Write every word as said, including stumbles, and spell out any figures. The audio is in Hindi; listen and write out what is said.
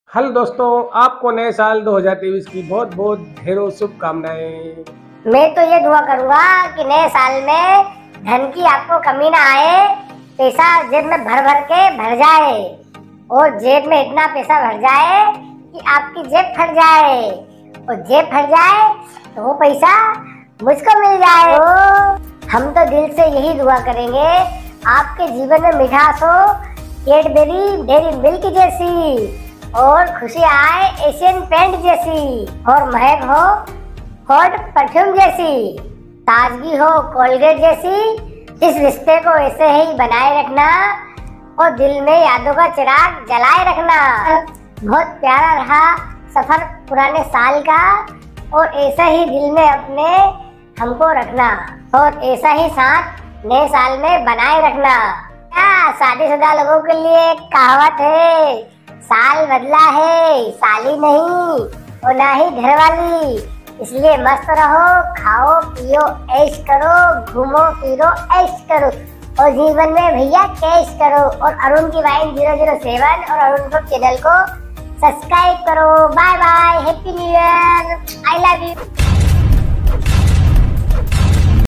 हेलो दोस्तों, आपको नए साल दो हज़ार तेईस की बहुत बहुत ढेरों शुभकामनाएं। मैं तो ये दुआ करूंगा कि नए साल में धन की आपको कमी ना आए, पैसा जेब में भर भर के भर जाए और जेब में इतना पैसा भर जाए कि आपकी जेब फट जाए और जेब फट जाए तो वो पैसा मुझको मिल जाए। तो हम तो दिल से यही दुआ करेंगे आपके जीवन में मिठास हो कैडबरी डेयरी मिल्क जैसी, और खुशी आए एशियन पेंट जैसी, और महक हो हॉट परफ्यूम जैसी, ताजगी हो कोलगेट जैसी। इस रिश्ते को ऐसे ही बनाए रखना और दिल में यादों का चिराग जलाए रखना। बहुत प्यारा रहा सफर पुराने साल का, और ऐसा ही दिल में अपने हमको रखना और ऐसा ही साथ नए साल में बनाए रखना। क्या शादीशुदा लोगों के लिए एक कहावत है, साल बदला है साली नहीं और ना ही घर वाली, इसलिए मस्त रहो, खाओ पियो ऐश करो, घूमो फिरो ऐश करो और जीवन में भैया कैश करो। और अरुण की वाइन जीरो जीरो सेवन और अरुण को चैनल को सब्सक्राइब करो। Bye bye, happy new year, I love you.